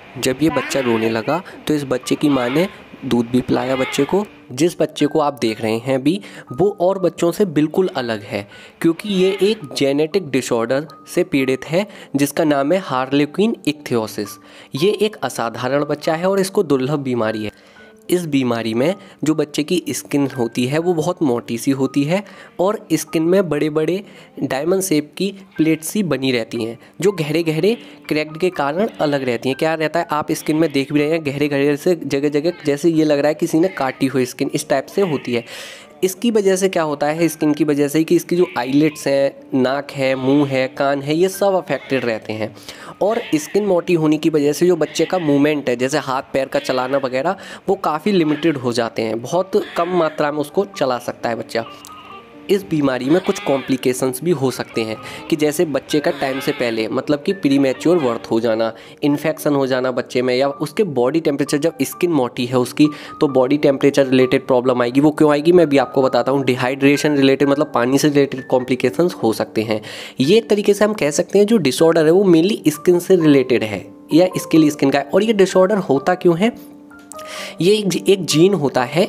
जब ये बच्चा रोने लगा तो इस बच्चे की माँ ने दूध भी पिलाया बच्चे को। जिस बच्चे को आप देख रहे हैं अभी, वो और बच्चों से बिल्कुल अलग है क्योंकि ये एक जेनेटिक डिसऑर्डर से पीड़ित है जिसका नाम है हार्लेक्विन इक्थियोसिस। ये एक असाधारण बच्चा है और इसको दुर्लभ बीमारी है। इस बीमारी में जो बच्चे की स्किन होती है वो बहुत मोटी सी होती है और स्किन में बड़े बड़े डायमंड शेप की प्लेट सी बनी रहती हैं जो गहरे गहरे क्रैक्ड के कारण अलग रहती हैं। क्या रहता है, आप स्किन में देख भी रहे हैं, गहरे गहरे से जगह जगह जैसे ये लग रहा है किसी ने काटी हुई स्किन, इस टाइप से होती है। इसकी वजह से क्या होता है, स्किन की वजह से कि इसकी जो आईलेट्स हैं, नाक है, मुंह है, कान है, ये सब अफेक्टेड रहते हैं। और स्किन मोटी होने की वजह से जो बच्चे का मूवमेंट है, जैसे हाथ पैर का चलाना वगैरह, वो काफ़ी लिमिटेड हो जाते हैं, बहुत कम मात्रा में उसको चला सकता है बच्चा। इस बीमारी में कुछ कॉम्प्लिकेशंस भी हो सकते हैं कि जैसे बच्चे का टाइम से पहले मतलब कि प्रीमैच्योर बर्थ हो जाना, इन्फेक्शन हो जाना बच्चे में, या उसके बॉडी टेम्परेचर, जब स्किन मोटी है उसकी तो बॉडी टेम्परेचर रिलेटेड प्रॉब्लम आएगी। वो क्यों आएगी मैं भी आपको बताता हूँ। डिहाइड्रेशन रिलेटेड मतलब पानी से रिलेटेड कॉम्प्लिकेशंस हो सकते हैं। ये एक तरीके से हम कह सकते हैं जो डिसऑर्डर है वो मेनली स्किन से रिलेटेड है या इसके लिए स्किन का है। और ये डिसऑर्डर होता क्यों है, ये एक जीन होता है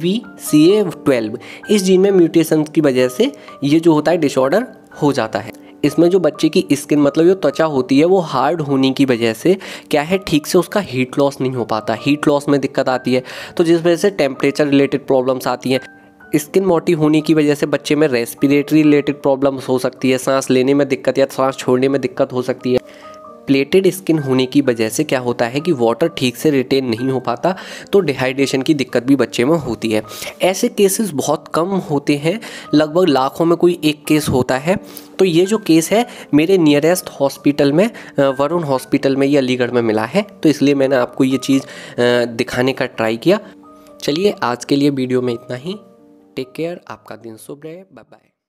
ABCA12। इस जीन में म्यूटेशन की वजह से ये जो होता है डिसऑर्डर हो जाता है। इसमें जो बच्चे की स्किन मतलब जो त्वचा होती है वो हार्ड होने की वजह से क्या है, ठीक से उसका हीट लॉस नहीं हो पाता, हीट लॉस में दिक्कत आती है, तो जिस वजह से टेम्परेचर रिलेटेड प्रॉब्लम्स आती हैं। स्किन मोटी होने की वजह से बच्चे में रेस्पिरेटरी रिलेटेड प्रॉब्लम्स हो सकती है, सांस लेने में दिक्कत या सांस छोड़ने में दिक्कत हो सकती है। प्लेटेड स्किन होने की वजह से क्या होता है कि वाटर ठीक से रिटेन नहीं हो पाता, तो डिहाइड्रेशन की दिक्कत भी बच्चे में होती है। ऐसे केसेस बहुत कम होते हैं, लगभग लाखों में कोई एक केस होता है। तो ये जो केस है मेरे नियरेस्ट हॉस्पिटल में, वरुण हॉस्पिटल में, ये अलीगढ़ में मिला है, तो इसलिए मैंने आपको ये चीज़ दिखाने का ट्राई किया। चलिए आज के लिए वीडियो में इतना ही। टेक केयर, आपका दिन शुभ रहे, बाय बाय।